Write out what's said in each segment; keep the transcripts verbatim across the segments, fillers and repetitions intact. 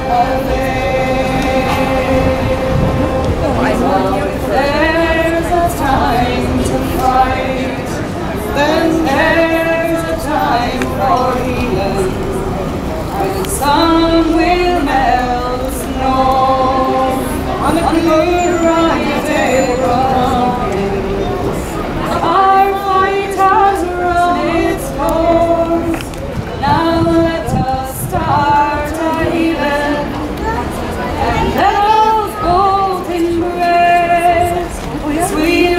There's a time to fight, then there's a time for healing. When the sun will melt the snow on the clear right day promise. Our fight has run its course. Now let us start a healing, and let us both embrace sweet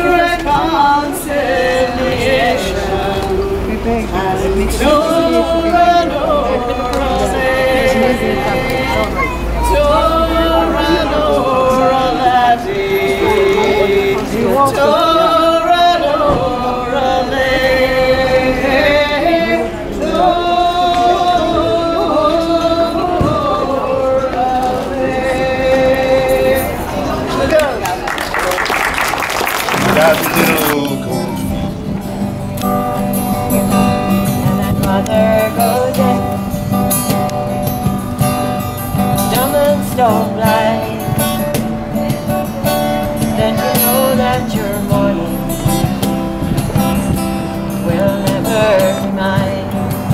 reconciliation. And Tora, Nora, Tora, Nora, laddie. Tora, Nora, lay. Nora, lay. That little cold feet. And I'd rather go dead, dumb and stone blind, than to know that your morning will never be mine.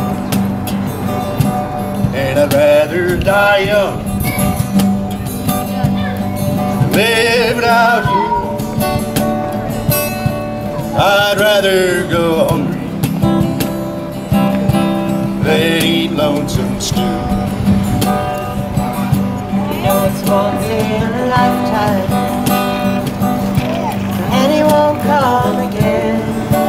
And I'd rather die young than live without you. I'd rather go hungry than eat lonesome stew. You know it's once in a lifetime, and it won't come again.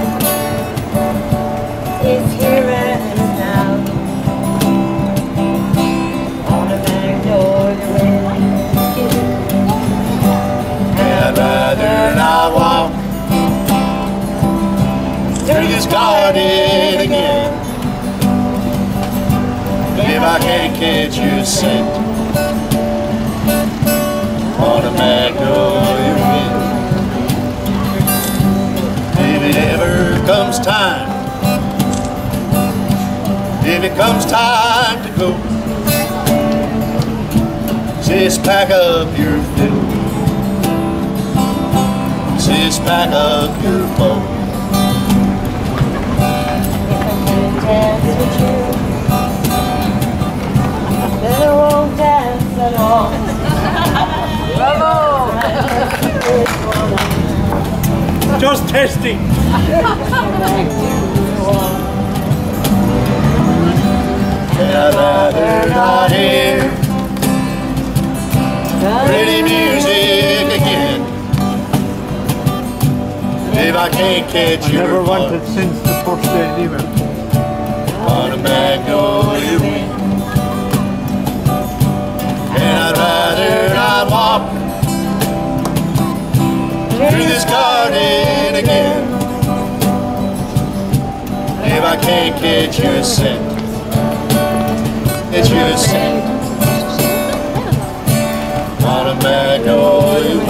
It's here and now, on a magnolia wind. And I'd rather not walk through this garden again if I can't catch your scent on a magnolia wind. If it ever comes time, if it comes time to go, just pack up your fiddle, just pack up your bow. Dance with you, then I won't dance at all. Bravo! Just testing. And I'd rather not hear pretty music again if I can't catch I your never fun wanted since the first day of the event. on a magnolia wind. And I'd rather not walk through this garden again if I can't catch your scent. It's your scent on a magnolia wind.